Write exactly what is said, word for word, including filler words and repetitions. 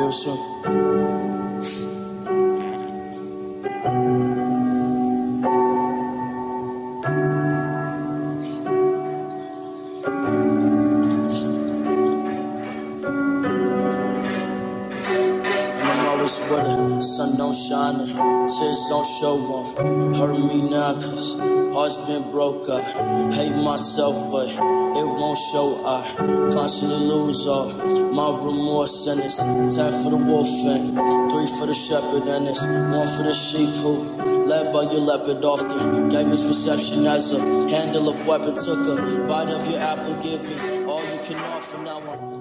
real soon. With it, sun don't shine, tears don't show up. Hurt me now, cause heart's been broke. I hate myself, but it won't show. I constantly lose all my remorse, and it's ten for the wolf and three for the shepherd, and it's one for the sheep who led by your leopard often gave his reception as a handle of weapon. Took a bite of your apple, give me all you can offer. Now I'm